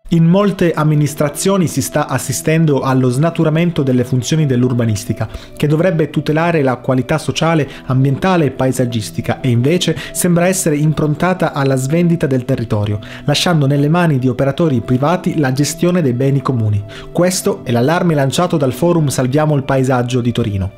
In molte amministrazioni si sta assistendo allo snaturamento delle funzioni dell'urbanistica, che dovrebbe tutelare la qualità sociale, ambientale e paesaggistica, e invece sembra essere improntata alla svendita del territorio, lasciando nelle mani di operatori privati la gestione dei beni comuni. Questo è l'allarme lanciato dal forum Salviamo il Paesaggio di Torino.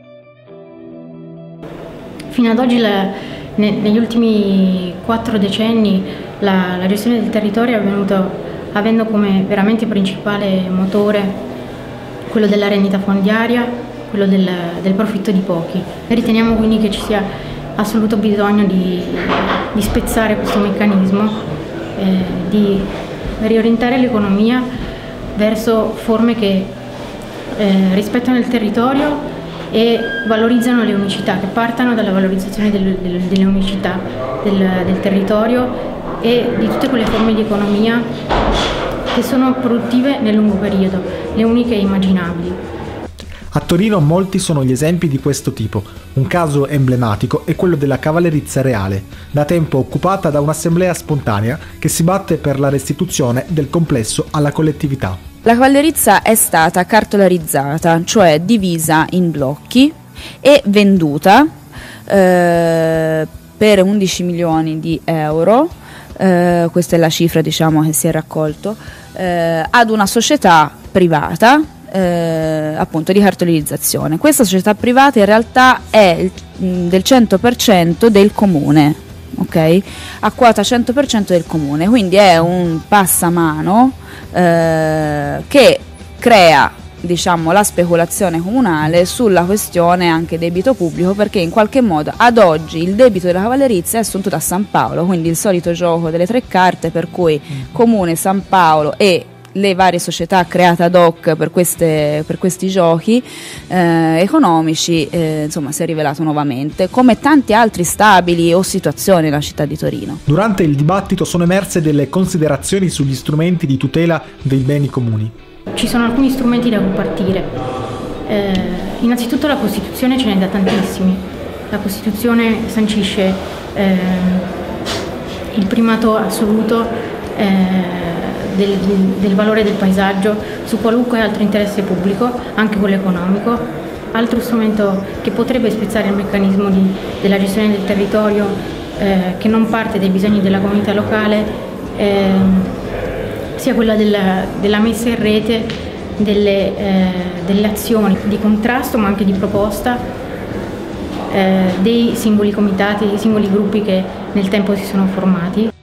Fino ad oggi, negli ultimi 4 decenni, la gestione del territorio è avvenuta avendo come veramente principale motore quello della rendita fondiaria, quello del profitto di pochi. Riteniamo quindi che ci sia assoluto bisogno di spezzare questo meccanismo, di riorientare l'economia verso forme che rispettano il territorio e valorizzano le unicità, che partano dalla valorizzazione delle unicità del territorio e di tutte quelle forme di economia che sono produttive nel lungo periodo, le uniche immaginabili. A Torino molti sono gli esempi di questo tipo. Un caso emblematico è quello della Cavallerizza Reale, da tempo occupata da un'assemblea spontanea che si batte per la restituzione del complesso alla collettività. La Cavallerizza è stata cartolarizzata, cioè divisa in blocchi e venduta per 11 milioni di euro. Questa è la cifra, diciamo, che si è raccolto ad una società privata appunto di cartolarizzazione. Questa società privata in realtà è del 100% del comune, ok? A quota 100% del comune, quindi è un passamano che crea, diciamo, la speculazione comunale sulla questione anche debito pubblico, perché in qualche modo ad oggi il debito della Cavallerizza è assunto da San Paolo, quindi il solito gioco delle 3 carte, per cui Comune, San Paolo e le varie società create ad hoc per questi giochi economici, insomma, si è rivelato nuovamente, come tanti altri stabili o situazioni nella città di Torino. Durante il dibattito sono emerse delle considerazioni sugli strumenti di tutela dei beni comuni. Ci sono alcuni strumenti da cui partire. Innanzitutto la Costituzione ce n'è da tantissimi. La Costituzione sancisce il primato assoluto del valore del paesaggio su qualunque altro interesse pubblico, anche quello economico. Altro strumento che potrebbe spezzare il meccanismo della gestione del territorio che non parte dai bisogni della comunità locale sia quella della messa in rete delle azioni di contrasto ma anche di proposta dei singoli comitati, dei singoli gruppi che nel tempo si sono formati.